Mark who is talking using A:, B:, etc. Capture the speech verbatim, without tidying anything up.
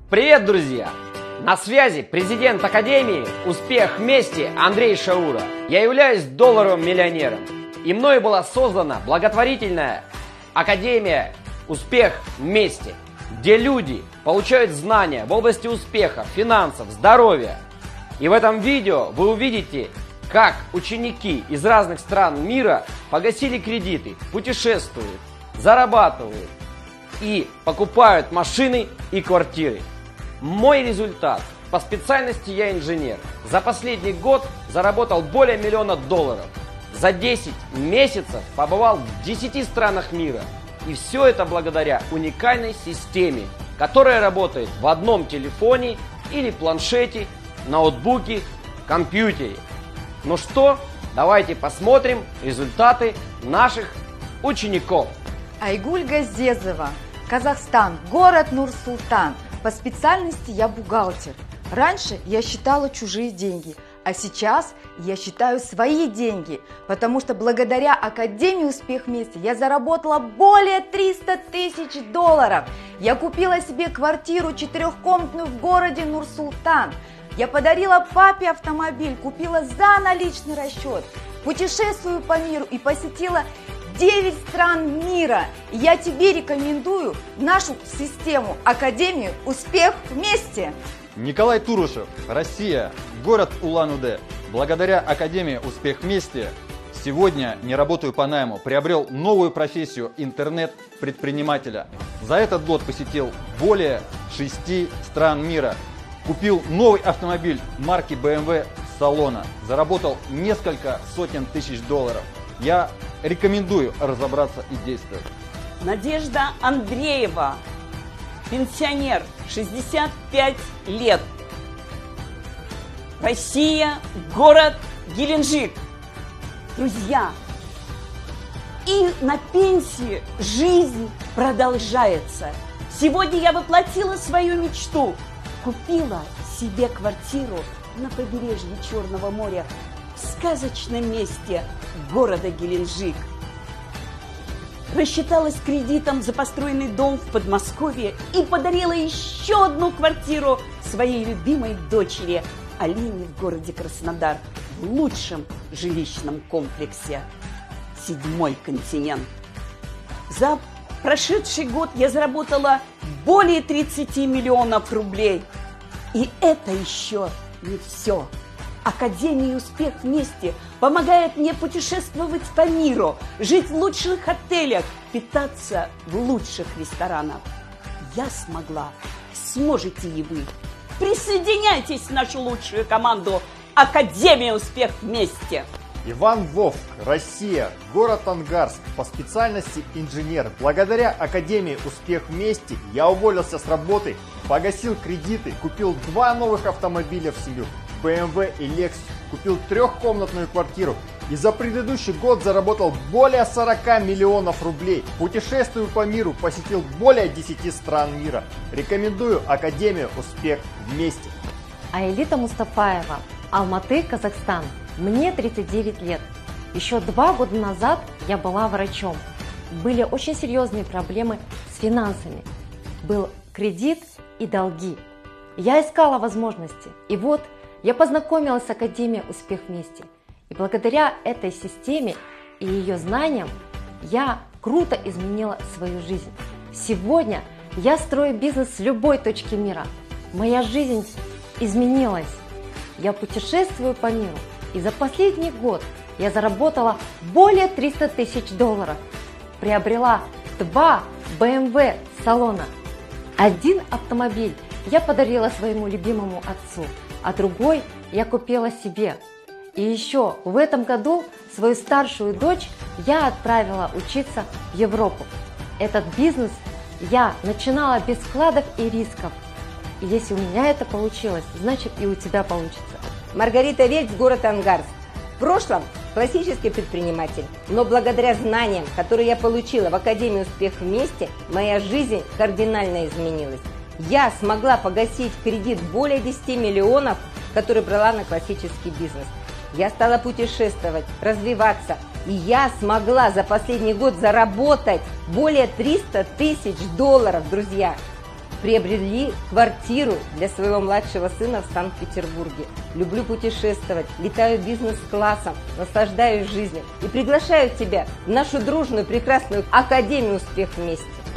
A: Привет, друзья! На связи президент Академии «Успех вместе» Андрей Шаура. Я являюсь долларовым миллионером, и мною была создана благотворительная Академия «Успех вместе», где люди получают знания в области успеха, финансов, здоровья. И в этом видео вы увидите, как ученики из разных стран мира погасили кредиты, путешествуют, зарабатывают и покупают машины и квартиры. Мой результат. По специальности я инженер. За последний год заработал более миллиона долларов. За десять месяцев побывал в десяти странах мира. И все это благодаря уникальной системе, которая работает в одном телефоне или планшете, ноутбуке, компьютере. Ну что, давайте посмотрим результаты наших учеников.
B: Айгуль Газезова, Казахстан, город Нур-Султан. По специальности я бухгалтер. Раньше я считала чужие деньги, а сейчас я считаю свои деньги, потому что благодаря Академии «Успех вместе» я заработала более трёхсот тысяч долларов. Я купила себе квартиру четырехкомнатную в городе Нур-Султан. Я подарила папе автомобиль, купила за наличный расчет. Путешествую по миру и посетила девять стран мира. И я тебе рекомендую нашу систему Академию «Успех вместе».
C: Николай Турушев, Россия, город Улан-Удэ. Благодаря Академии «Успех вместе» сегодня не работаю по найму, приобрел новую профессию интернет-предпринимателя. За этот год посетил более шести стран мира. Купил новый автомобиль марки бэ эм вэ с салона. Заработал несколько сотен тысяч долларов. Я рекомендую разобраться и действовать.
D: Надежда Андреева, пенсионер, шестьдесят пять лет. Россия, город Геленджик. Друзья, и на пенсии жизнь продолжается. Сегодня я воплотила свою мечту. Купила себе квартиру на побережье Черного моря в сказочном месте города Геленджик. Рассчиталась кредитом за построенный дом в Подмосковье и подарила еще одну квартиру своей любимой дочери Алине в городе Краснодар в лучшем жилищном комплексе «Седьмой континент». За прошедший год я заработала более тридцати миллионов рублей. И это еще не все. Академия «Успех вместе» помогает мне путешествовать по миру, жить в лучших отелях, питаться в лучших ресторанах. Я смогла, сможете и вы. Присоединяйтесь в нашу лучшую команду Академия «Успех вместе».
E: Иван Вовк, Россия, город Ангарск, по специальности инженер. Благодаря Академии «Успех вместе» я уволился с работы, погасил кредиты, купил два новых автомобиля в семью, бэ эм вэ и Lexus, купил трехкомнатную квартиру и за предыдущий год заработал более сорока миллионов рублей. Путешествую по миру, посетил более десяти стран мира. Рекомендую Академию «Успех вместе».
F: Аэлита Мустафаева, Алматы, Казахстан. Мне тридцать девять лет. Еще два года назад я была врачом. Были очень серьезные проблемы с финансами. Был кредит и долги. Я искала возможности. И вот я познакомилась с Академией «Успех вместе». И благодаря этой системе и ее знаниям я круто изменила свою жизнь. Сегодня я строю бизнес с любой точки мира. Моя жизнь изменилась. Я путешествую по миру. И за последний год я заработала более трёхсот тысяч долларов. Приобрела два бэ эм вэ салона. Один автомобиль я подарила своему любимому отцу, а другой я купила себе. И еще в этом году свою старшую дочь я отправила учиться в Европу. Этот бизнес я начинала без вкладов и рисков. И если у меня это получилось, значит и у тебя получится.
G: Маргарита Вельц, город Ангарск. В прошлом классический предприниматель, но благодаря знаниям, которые я получила в Академии «Успех вместе», моя жизнь кардинально изменилась. Я смогла погасить кредит более десяти миллионов, который брала на классический бизнес. Я стала путешествовать, развиваться, и я смогла за последний год заработать более трёхсот тысяч долларов, друзья. приобрели квартиру для своего младшего сына в Санкт-Петербурге. Люблю путешествовать, летаю бизнес-классом, наслаждаюсь жизнью и приглашаю тебя в нашу дружную прекрасную Академию «Успех вместе».